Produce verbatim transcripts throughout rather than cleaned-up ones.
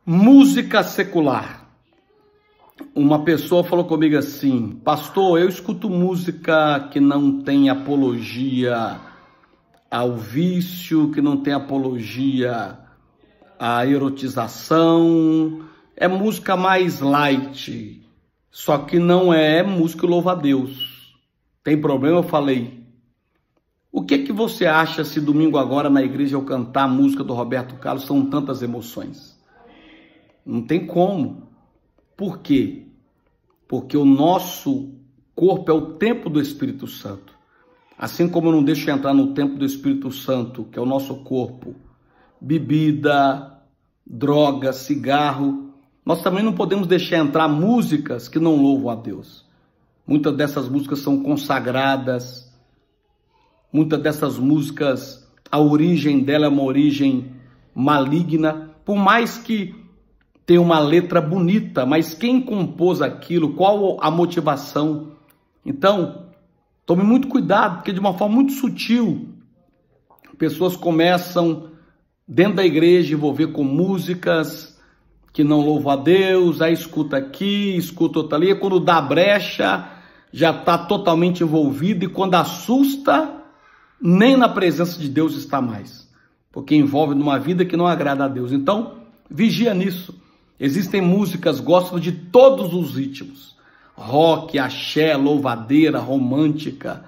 Música secular. Uma pessoa falou comigo assim: pastor, eu escuto música que não tem apologia ao vício, que não tem apologia à erotização, é música mais light, só que não é música que louva a Deus. Tem problema? Eu falei. O que que você acha se domingo agora na igreja eu cantar a música do Roberto Carlos? São tantas emoções. Não tem como. Por quê? Porque o nosso corpo é o templo do Espírito Santo. Assim como eu não deixo entrar no templo do Espírito Santo, que é o nosso corpo, bebida, droga, cigarro, nós também não podemos deixar entrar músicas que não louvam a Deus. Muitas dessas músicas são consagradas, muitas dessas músicas, a origem dela é uma origem maligna, por mais que tem uma letra bonita, mas quem compôs aquilo, qual a motivação? Então, tome muito cuidado, porque de uma forma muito sutil, pessoas começam dentro da igreja envolver com músicas que não louvam a Deus, aí escuta aqui, escuta outra ali, e quando dá brecha, já está totalmente envolvido, e quando assusta, nem na presença de Deus está mais, porque envolve numa vida que não agrada a Deus. Então, vigia nisso. Existem músicas, gosto de todos os ritmos, rock, axé, louvadeira, romântica,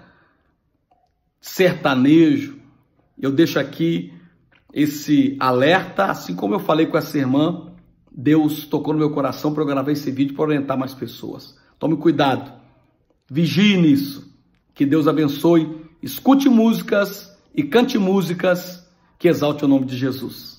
sertanejo. Eu deixo aqui esse alerta, assim como eu falei com essa irmã, Deus tocou no meu coração para eu gravar esse vídeo para orientar mais pessoas. Tome cuidado, vigie nisso, que Deus abençoe, escute músicas e cante músicas que exalte o nome de Jesus.